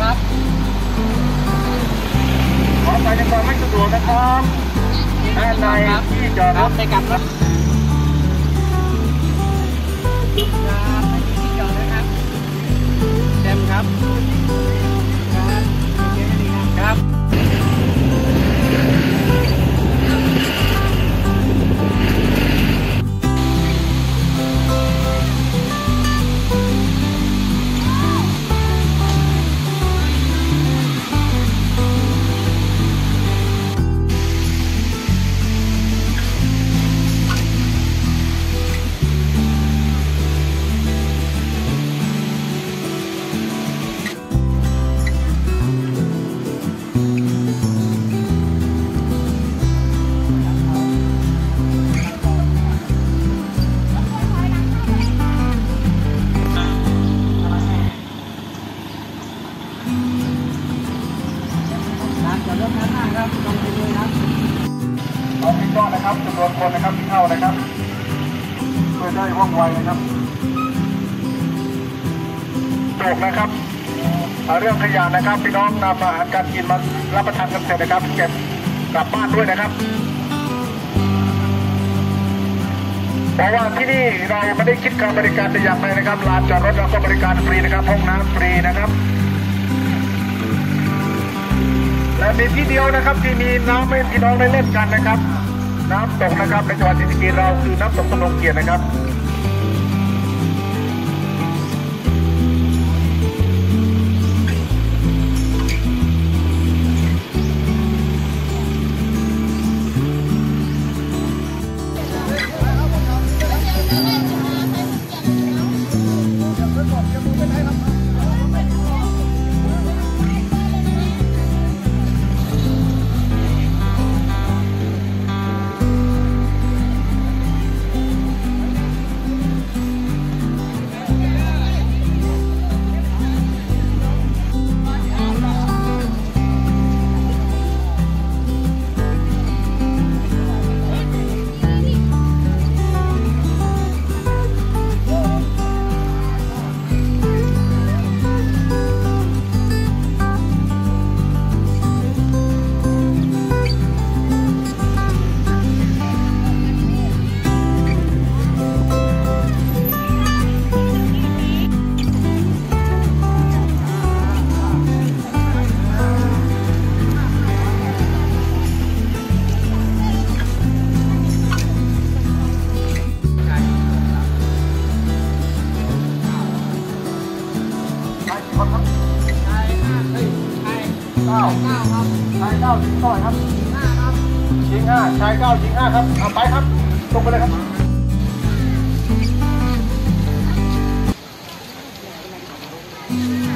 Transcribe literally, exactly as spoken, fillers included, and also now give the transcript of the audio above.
ครับขอไปในความไม่สะดวกนะครับด้านในที่จอดรถไปกลับรถครับไปที่จอดนะครับเต็มครับครับเยอะดีครับเอาที่จอดนะครับจำนวนคนนะครับที่เข้านะครับเพื่อได้ว่องไวนะครับจบนะครับเรื่องขยะนะครับพี่น้องนำอาหารการกินมารับประทานกันเสร็จนะครับเก็บกลับบ้านด้วยนะครับเพราะว่าที่นี่เราไม่ได้คิดค่าบริการแต่อย่างใดนะครับลานจอดรถเราก็บริการฟรีนะครับห้องน้ำฟรีนะครับและมีที่เดียวนะครับที่มีน้ำให้พี่น้องได้เล่นกันนะครับน้ำตกนะครับในจังหวัดศรีสะเกษเราคือน้ำตกพนมเกียรตินะครับเก้าเก้าครับชายเก้าหญิงเท่าไหร่ครับหญิงห้าครับหญิงห้าชายเก้าหญิงห้าครับเอาไปครับลงไปเลยครับค